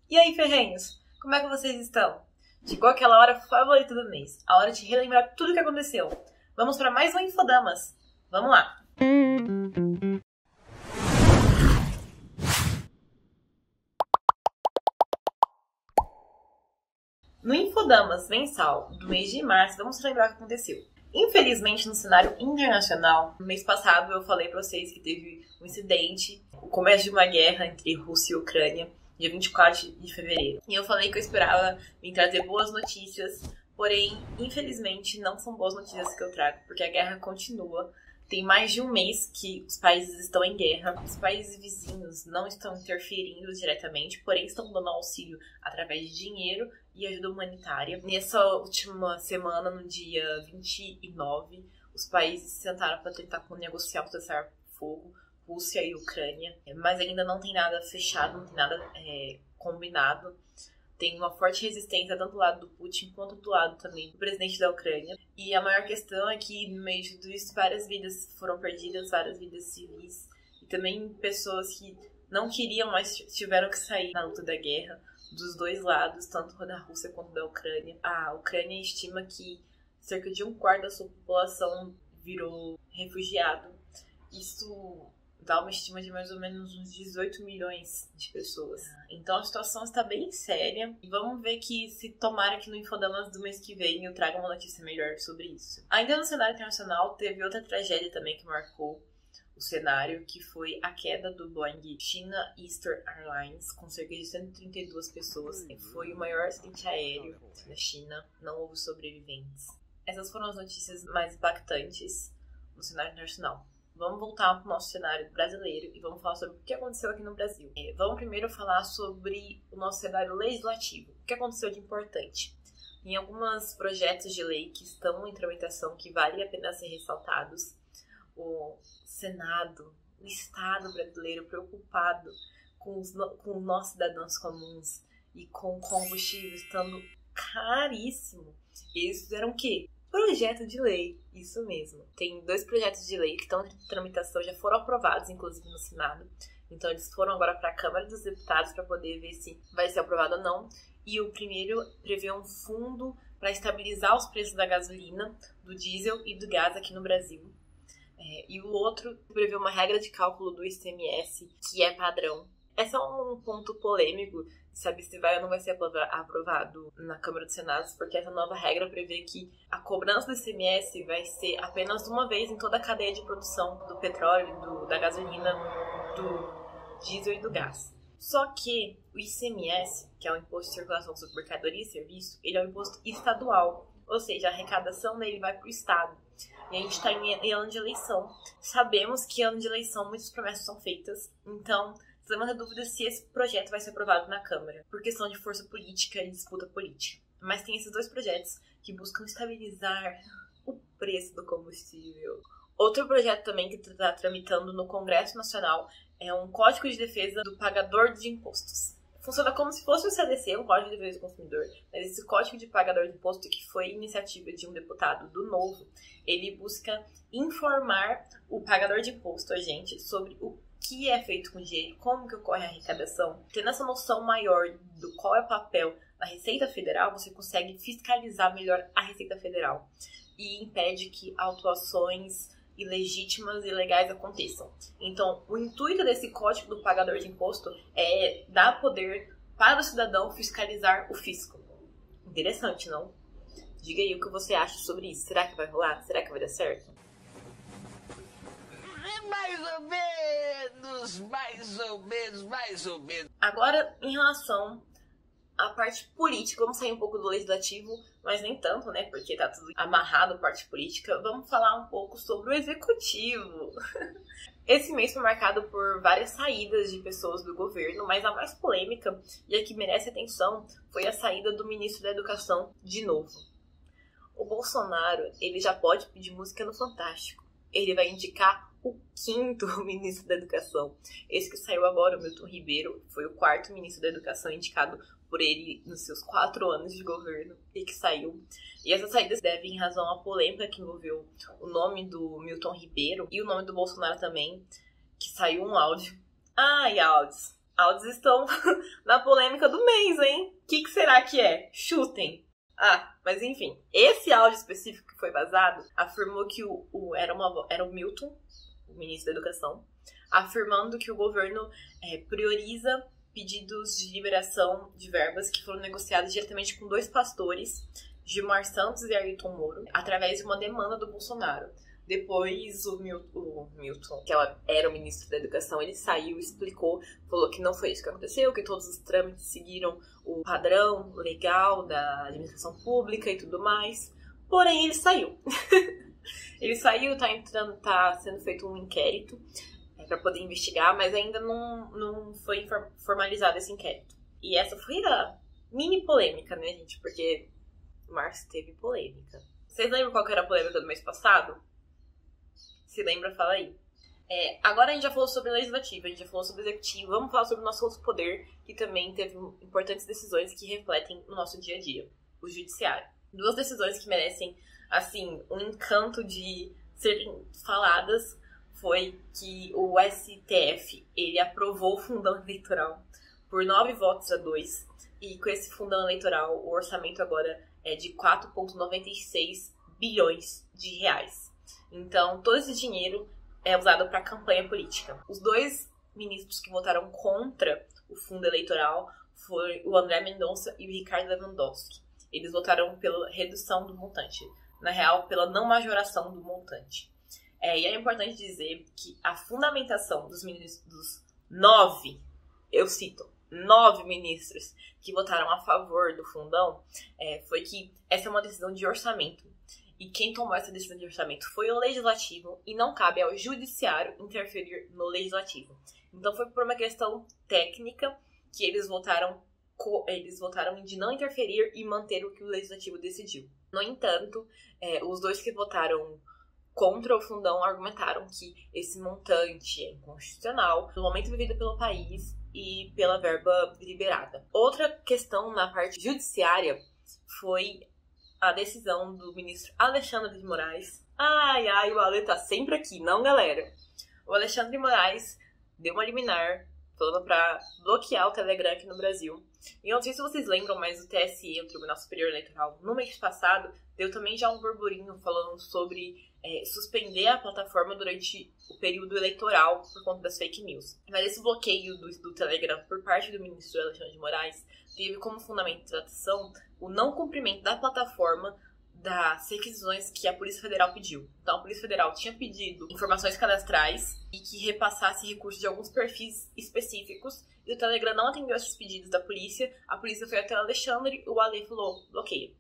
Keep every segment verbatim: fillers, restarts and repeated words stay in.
E aí, ferrenhos? Como é que vocês estão? Chegou aquela hora favorita do mês, a hora de relembrar tudo o que aconteceu. Vamos para mais um Infodamas. Vamos lá! No Infodamas mensal do mês de março, vamos relembrar o que aconteceu. Infelizmente, no cenário internacional, no mês passado eu falei para vocês que teve um incidente, o começo de uma guerra entre Rússia e Ucrânia, dia vinte e quatro de fevereiro. E eu falei que eu esperava vir trazer boas notícias, porém, infelizmente, não são boas notícias que eu trago, porque a guerra continua. Tem mais de um mês que os países estão em guerra, os países vizinhos não estão interferindo diretamente, porém estão dando auxílio através de dinheiro e ajuda humanitária. Nessa última semana, no dia vinte e nove, os países sentaram para tentar negociar o cessar-fogo, Rússia e Ucrânia, mas ainda não tem nada fechado, não tem nada é, combinado. Tem uma forte resistência tanto do lado do Putin quanto do lado também do presidente da Ucrânia. E a maior questão é que, no meio de tudo isso, várias vidas foram perdidas, várias vidas civis. E também pessoas que não queriam, mas tiveram que sair na luta da guerra, dos dois lados, tanto da Rússia quanto da Ucrânia. A Ucrânia estima que cerca de um quarto da sua população virou refugiado. Isso dá uma estima de mais ou menos uns dezoito milhões de pessoas. Então a situação está bem séria. E vamos ver que se tomara que no Infodamas do mês que vem eu traga uma notícia melhor sobre isso. Ainda no cenário internacional, teve outra tragédia também que marcou o cenário, que foi a queda do Boeing China Eastern Airlines, com cerca de cento e trinta e duas pessoas. Foi o maior acidente aéreo na China, não houve sobreviventes. Essas foram as notícias mais impactantes no cenário internacional. Vamos voltar para o nosso cenário brasileiro e vamos falar sobre o que aconteceu aqui no Brasil. É, vamos primeiro falar sobre o nosso cenário legislativo. O que aconteceu de importante? Tem alguns projetos de lei que estão em tramitação que vale a pena ser ressaltados. O Senado, o Estado brasileiro preocupado com os, com nós cidadãos comuns e com o combustível estando caríssimo. Eles fizeram o quê? Projeto de lei, isso mesmo. Tem dois projetos de lei que estão em tramitação, já foram aprovados, inclusive, no Senado. Então, eles foram agora para a Câmara dos Deputados para poder ver se vai ser aprovado ou não. E o primeiro prevê um fundo para estabilizar os preços da gasolina, do diesel e do gás aqui no Brasil. É, e o outro prevê uma regra de cálculo do I C M S, que é padrão. Esse é um ponto polêmico, sabe se vai ou não vai ser aprovado na Câmara dos Senados, porque essa nova regra prevê que a cobrança do I C M S vai ser apenas uma vez em toda a cadeia de produção do petróleo, do, da gasolina, do diesel e do gás. Só que o I C M S, que é o Imposto de Circulação sobre Mercadoria e Serviço, ele é um imposto estadual, ou seja, a arrecadação dele vai para o Estado. E a gente está em, em ano de eleição. Sabemos que em ano de eleição muitas promessas são feitas, então levanta a dúvida se esse projeto vai ser aprovado na Câmara, por questão de força política e disputa política. Mas tem esses dois projetos que buscam estabilizar o preço do combustível. Outro projeto também que está tramitando no Congresso Nacional é um Código de Defesa do Pagador de Impostos. Funciona como se fosse o C D C, um Código de Defesa do Consumidor, mas esse Código de Pagador de Imposto, que foi iniciativa de um deputado do Novo, ele busca informar o pagador de imposto, a gente, sobre o que é feito com o dinheiro, como que ocorre a arrecadação. Tendo essa noção maior do qual é o papel da Receita Federal, você consegue fiscalizar melhor a Receita Federal e impede que autuações ilegítimas e ilegais aconteçam. Então, o intuito desse Código do Pagador de Imposto é dar poder para o cidadão fiscalizar o fisco. Interessante, não? Diga aí o que você acha sobre isso. Será que vai rolar? Será que vai dar certo? Mais ou menos, mais ou menos, mais ou menos. Agora, em relação à parte política, vamos sair um pouco do legislativo, mas nem tanto, né? Porque tá tudo amarrado à parte política. Vamos falar um pouco sobre o executivo. Esse mês foi marcado por várias saídas de pessoas do governo, mas a mais polêmica e a que merece atenção foi a saída do ministro da Educação de novo. O Bolsonaro, ele já pode pedir música no Fantástico. Ele vai indicar o quinto ministro da Educação. Esse que saiu agora, o Milton Ribeiro, foi o quarto ministro da Educação indicado por ele nos seus quatro anos de governo e que saiu. E essa saída se deve em razão à polêmica que envolveu o nome do Milton Ribeiro e o nome do Bolsonaro também, que saiu um áudio. Ai, áudios. áudios estão na polêmica do mês, hein? O que, que será que é? Chutem! Ah, mas enfim, esse áudio específico que foi vazado afirmou que o, o, era, uma, era o Milton, o ministro da Educação, afirmando que o governo é, prioriza pedidos de liberação de verbas que foram negociados diretamente com dois pastores, Gilmar Santos e Ayrton Moro, através de uma demanda do Bolsonaro. Depois o Milton, o Milton, que ela era o ministro da Educação, ele saiu, explicou, falou que não foi isso que aconteceu, que todos os trâmites seguiram o padrão legal da administração pública e tudo mais. Porém, ele saiu. Ele saiu, tá entrando, tá sendo feito um inquérito é, para poder investigar, mas ainda não, não foi formalizado esse inquérito. E essa foi a mini polêmica, né, gente? Porque março teve polêmica. Vocês lembram qual que era a polêmica do mês passado? Se lembra, fala aí. É, agora a gente já falou sobre legislativo, a gente já falou sobre executivo, vamos falar sobre o nosso outro poder, que também teve importantes decisões que refletem no nosso dia a dia, o judiciário. Duas decisões que merecem, assim, um encanto de serem faladas foi que o S T F, ele aprovou o fundão eleitoral por nove votos a dois, e com esse fundão eleitoral, o orçamento agora é de quatro vírgula noventa e seis bilhões de reais. Então, todo esse dinheiro é usado para campanha política. Os dois ministros que votaram contra o fundo eleitoral foram o André Mendonça e o Ricardo Lewandowski. Eles votaram pela redução do montante, na real, pela não majoração do montante. É, e é importante dizer que a fundamentação dos ministros, dos nove, eu cito, nove ministros que votaram a favor do fundão, é, foi que essa é uma decisão de orçamento. E quem tomou essa decisão de orçamento foi o legislativo e não cabe ao judiciário interferir no legislativo. Então foi por uma questão técnica que eles votaram, eles votaram de não interferir e manter o que o legislativo decidiu. No entanto, é, os dois que votaram contra o fundão argumentaram que esse montante é inconstitucional pelo momento vivido pelo país e pela verba liberada. Outra questão na parte judiciária foi a decisão do ministro Alexandre de Moraes. Ai, ai, o Ale tá sempre aqui, não, galera? O Alexandre de Moraes deu uma liminar falando pra bloquear o Telegram aqui no Brasil. E eu não sei se vocês lembram, mas o T S E, o Tribunal Superior Eleitoral, no mês passado, deu também já um burburinho falando sobre é, suspender a plataforma durante o período eleitoral por conta das fake news. Mas esse bloqueio do, do Telegram por parte do ministro Alexandre de Moraes teve como fundamentação o não cumprimento da plataforma das requisições que a Polícia Federal pediu. Então, a Polícia Federal tinha pedido informações cadastrais e que repassasse recursos de alguns perfis específicos, e o Telegram não atendeu esses pedidos da polícia. A polícia foi até o Alexandre e o Ale falou, bloqueia.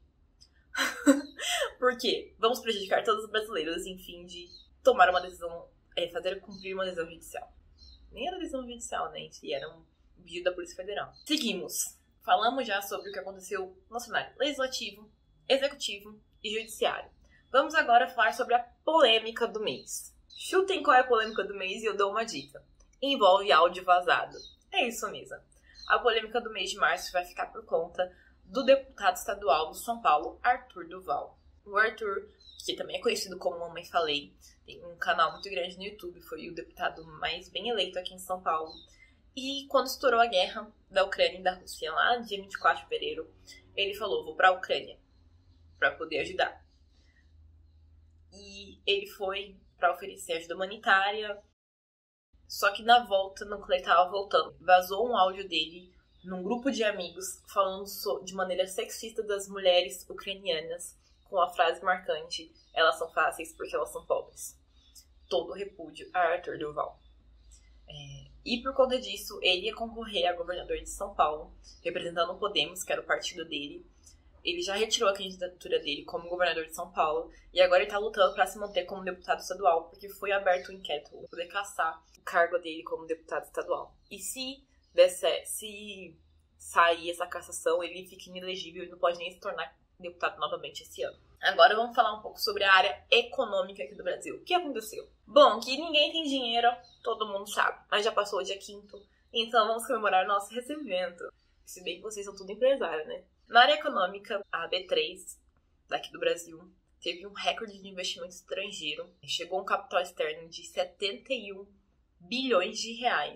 Por quê? Vamos prejudicar todos os brasileiros, enfim, de tomar uma decisão, é, fazer cumprir uma decisão judicial. Nem era decisão judicial, né? Era um pedido da Polícia Federal. Seguimos. Falamos já sobre o que aconteceu no cenário legislativo, executivo e judiciário. Vamos agora falar sobre a polêmica do mês. Chutem qual é a polêmica do mês e eu dou uma dica. Envolve áudio vazado. É isso mesmo. A polêmica do mês de março vai ficar por conta do deputado estadual do São Paulo, Arthur Duval. O Arthur, que também é conhecido como Mamãe Falei, tem um canal muito grande no YouTube, foi o deputado mais bem eleito aqui em São Paulo. E quando estourou a guerra da Ucrânia e da Rússia, lá no dia vinte e quatro de fevereiro, ele falou, vou pra Ucrânia, pra poder ajudar. E ele foi pra oferecer ajuda humanitária, só que na volta, no que ele tava voltando, vazou um áudio dele num grupo de amigos falando de maneira sexista das mulheres ucranianas, com a frase marcante, elas são fáceis porque elas são pobres. Todo repúdio a Arthur Duval. É, e por conta disso, ele ia concorrer a governador de São Paulo, representando o Podemos, que era o partido dele. Ele já retirou a candidatura dele como governador de São Paulo e agora ele tá lutando para se manter como deputado estadual, porque foi aberto um inquérito para poder caçar o cargo dele como deputado estadual. E se, desse, se sair essa cassação, ele fica inelegível e não pode nem se tornar deputado novamente esse ano. Agora vamos falar um pouco sobre a área econômica aqui do Brasil. O que aconteceu? Bom, que ninguém tem dinheiro, todo mundo sabe. Mas já passou o dia quinto, então vamos comemorar o nosso recebimento. Se bem que vocês são tudo empresários, né? Na área econômica, a B três, daqui do Brasil, teve um recorde de investimento estrangeiro. Chegou um capital externo de setenta e um bilhões de reais.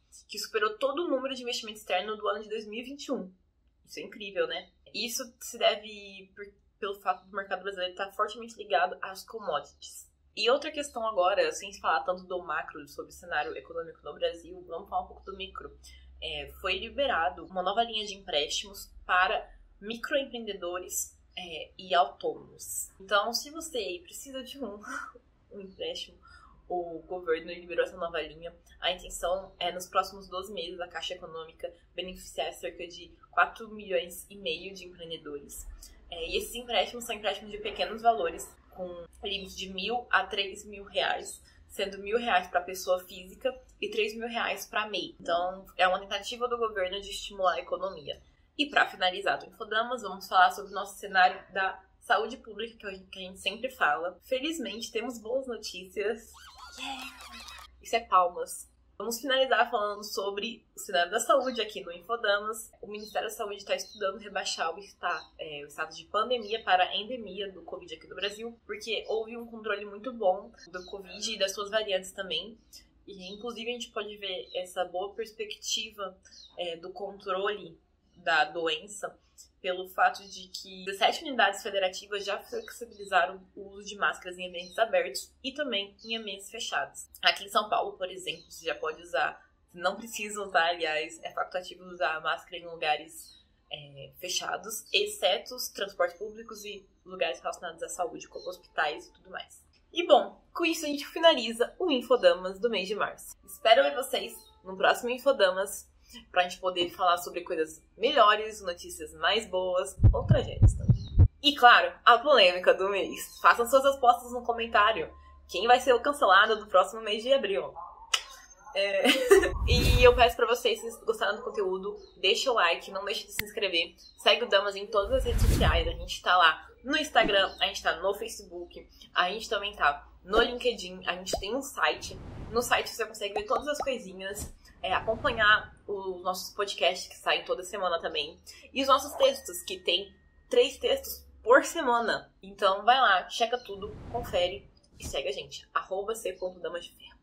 que superou todo o número de investimento externo do ano de dois mil e vinte e um. Isso é incrível, né? Isso se deve por, pelo fato do mercado brasileiro estar fortemente ligado às commodities. E outra questão agora, sem falar tanto do macro, sobre o cenário econômico no Brasil, vamos falar um pouco do micro. É, foi liberado uma nova linha de empréstimos para microempreendedores é, e autônomos. Então, se você precisa de um, um empréstimo, o governo liberou essa nova linha. A intenção é, nos próximos doze meses, a Caixa Econômica beneficiar cerca de quatro milhões e meio de empreendedores. É, e esses empréstimos são empréstimos de pequenos valores, com limite de mil a três mil reais, sendo mil reais para pessoa física e três mil reais para M E I. Então, é uma tentativa do governo de estimular a economia. E para finalizar do Infodamas, vamos falar sobre o nosso cenário da saúde pública, que a gente sempre fala. Felizmente, temos boas notícias. Yeah. Isso é palmas. Vamos finalizar falando sobre o cenário da saúde aqui no Infodamas. O Ministério da Saúde está estudando rebaixar o, está, é, o status de pandemia para endemia do Covid aqui no Brasil, porque houve um controle muito bom do Covid e das suas variantes também. E, inclusive, a gente pode ver essa boa perspectiva é, do controle da doença pelo fato de que dezessete unidades federativas já flexibilizaram o uso de máscaras em ambientes abertos e também em ambientes fechados. Aqui em São Paulo, por exemplo, você já pode usar, não precisa usar, aliás, é facultativo usar máscara em lugares é, fechados, exceto os transportes públicos e lugares relacionados à saúde, como hospitais e tudo mais. E bom, com isso a gente finaliza o Infodamas do mês de março. Espero ver vocês no próximo Infodamas, pra gente poder falar sobre coisas melhores, notícias mais boas ou tragédias também. E claro, a polêmica do mês. Façam suas respostas no comentário. Quem vai ser o cancelado do próximo mês de abril? É... e eu peço pra vocês, se gostaram do conteúdo, deixa o like, não deixe de se inscrever. Segue o Damas em todas as redes sociais. A gente tá lá no Instagram, a gente tá no Facebook, a gente também tá no LinkedIn, a gente tem um site. No site você consegue ver todas as coisinhas. É, acompanhar os nossos podcasts que saem toda semana também. E os nossos textos, que tem três textos por semana. Então vai lá, checa tudo, confere e segue a gente. arroba c ponto damas de ferro.